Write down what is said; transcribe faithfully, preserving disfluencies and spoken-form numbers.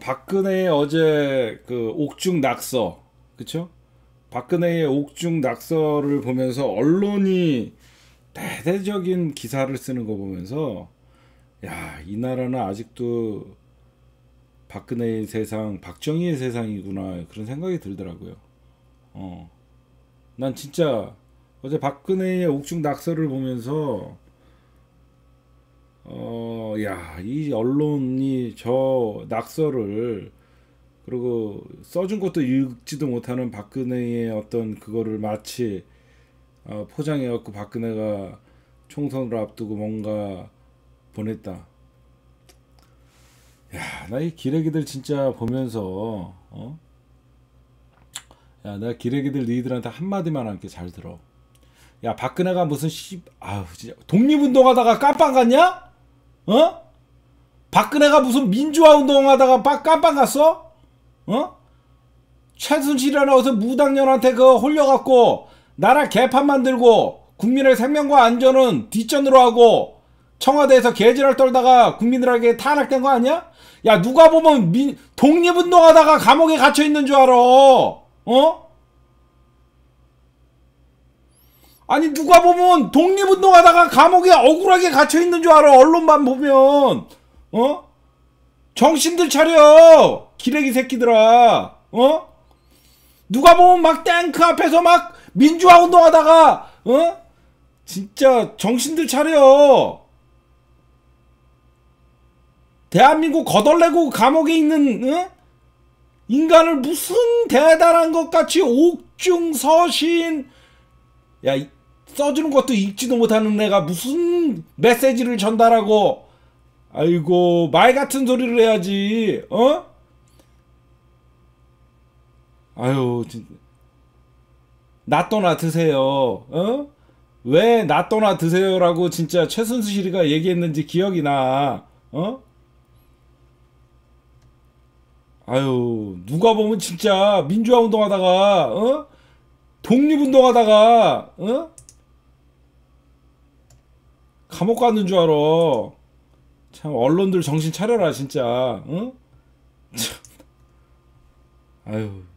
박근혜의 어제 그 옥중 낙서, 그쵸? 박근혜의 옥중 낙서를 보면서 언론이 대대적인 기사를 쓰는 거 보면서, 야, 이 나라는 아직도 박근혜의 세상, 박정희의 세상이구나, 그런 생각이 들더라고요. 어. 난 진짜 어제 박근혜의 옥중 낙서를 보면서, 어, 야, 이 언론이 저 낙서를, 그리고 써준 것도 읽지도 못하는 박근혜의 어떤 그거를 마치 어, 포장해갖고 박근혜가 총선을 앞두고 뭔가 보냈다. 야, 나 이 기레기들 진짜 보면서, 어? 야, 나 기레기들 니들한테 한마디만 할게. 잘 들어. 야, 박근혜가 무슨 씨, 아우, 진짜. 독립운동하다가 깜빵 갔냐? 어? 박근혜가 무슨 민주화 운동하다가 빡 깜빵 갔어? 어? 최순실이라는 어서 무당년한테 그 홀려갖고 나라 개판 만들고 국민의 생명과 안전은 뒷전으로 하고 청와대에서 개지랄 떨다가 국민들에게 탄압된 거 아니야? 야, 누가 보면 민, 독립운동하다가 감옥에 갇혀 있는 줄 알아. 어? 아니, 누가 보면 독립운동하다가 감옥에 억울하게 갇혀 있는 줄 알아. 언론만 보면. 어? 정신들 차려. 기레기 새끼들아. 어? 누가 보면 막 탱크 앞에서 막 민주화 운동하다가, 어? 진짜 정신들 차려. 대한민국 거덜내고 감옥에 있는, 어? 인간을 무슨 대단한 것 같이 옥중서신, 야, 써주는 것도 읽지도 못하는 애가 무슨 메시지를 전달하고, 아이고, 말 같은 소리를 해야지, 어? 아유, 진짜. 낫또나 드세요, 어? 왜 낫또나 드세요라고 진짜 최순실이가 얘기했는지 기억이 나, 어? 아유, 누가 보면 진짜 민주화 운동하다가, 어? 독립운동하다가, 어? 감옥 가는 줄 알아. 참, 언론들 정신 차려라, 진짜, 어? 참, 아유.